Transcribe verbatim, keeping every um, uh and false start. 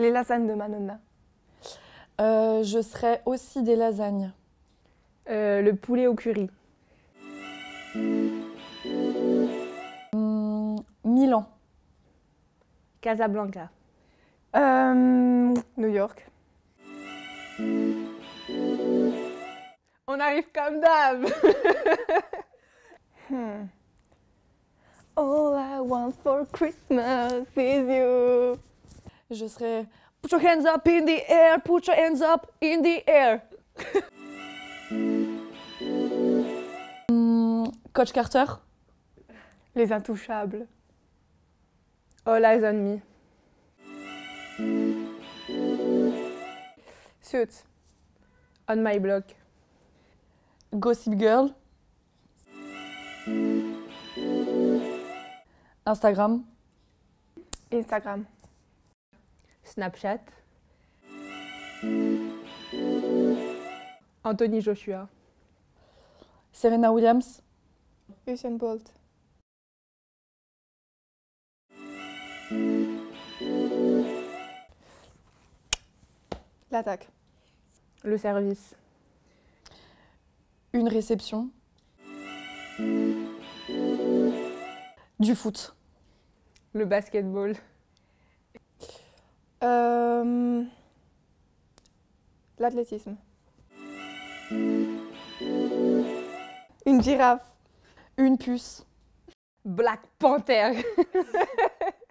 Les lasagnes de Manona. Euh, je serais aussi des lasagnes. Euh, le poulet au curry. Hum, Milan. Casablanca. Euh, New York. On arrive comme d'hab. hmm. All I want for Christmas is you. Je serais Put your hands up in the air, put your hands up in the air. hum, Coach Carter. Les Intouchables. All Eyes on Me. Suits. On My Block. Gossip Girl. Instagram. Instagram. Snapchat. Anthony Joshua. Serena Williams. Usain Bolt. L'attaque. Le service. Une réception. Du foot. Le basketball. Euh... L'athlétisme. Une girafe. Une puce. Black Panther.